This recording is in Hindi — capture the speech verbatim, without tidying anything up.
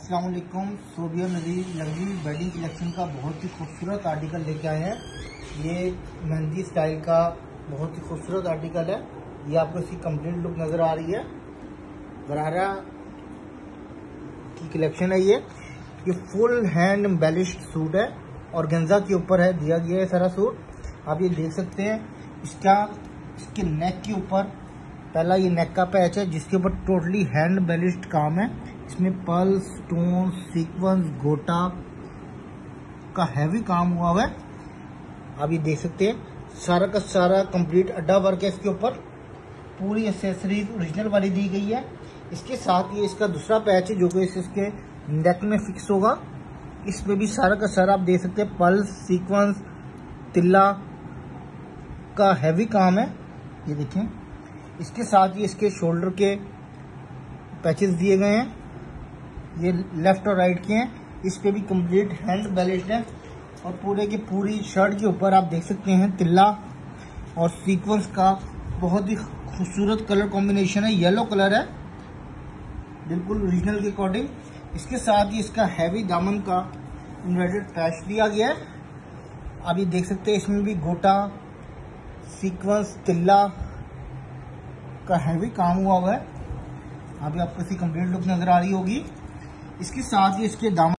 अस्सलाम वालेकुम। Sobia Nazir luxury wedding collection का बहुत ही खूबसूरत आर्टिकल लेके आए हैं। ये मेहंदी स्टाइल का बहुत ही खूबसूरत आर्टिकल है। ये आपको इसकी कंप्लीट लुक नज़र आ रही है। गरारा की कलेक्शन है। ये ये फुल हैंड एम्बेलिश्ड सूट है और गेंजा के ऊपर है दिया गया है सारा सूट। आप ये देख सकते हैं। इसका इसके नेक के ऊपर पहला ये नेक का पैच है जिसके ऊपर टोटली हैंड एम्बेलिश्ड काम है। इसमें पर्ल, स्टोन, सीक्वेंस, गोटा का हैवी काम हुआ हुआ है। आप ये देख सकते हैं। सारा का सारा कंप्लीट अड्डा वर्क है। इसके ऊपर पूरी एक्सेसरीज ओरिजिनल वाली दी गई है। इसके साथ ये इसका दूसरा पैच है जो कि इसके नेक में फिक्स होगा। इसमें भी सारा का सारा आप देख सकते हैं पर्ल, सीक्वेंस, तिल्ला का हैवी काम है। ये देखें। इसके साथ ही इसके शोल्डर के पैचेस दिए गए हैं। ये लेफ्ट और राइट के हैं। इस पे भी कंप्लीट हैंड बैलेंस्ड है और पूरे की पूरी शर्ट के ऊपर आप देख सकते हैं तिल्ला और सीक्वेंस का बहुत ही खूबसूरत कलर कॉम्बिनेशन है। येलो कलर है बिल्कुल ओरिजिनल के अकॉर्डिंग। इसके साथ ही इसका हैवी दामन का एम्ब्रॉयडर्ड पैच दिया गया है। आप ये देख सकते हैं। इसमें भी गोटा, सीक्वेंस, तिल्ला का हैवी काम हुआ हुआ है। अभी आपको इसकी कंप्लीट लुक नजर आ रही होगी। इसके साथ ही इसके दामन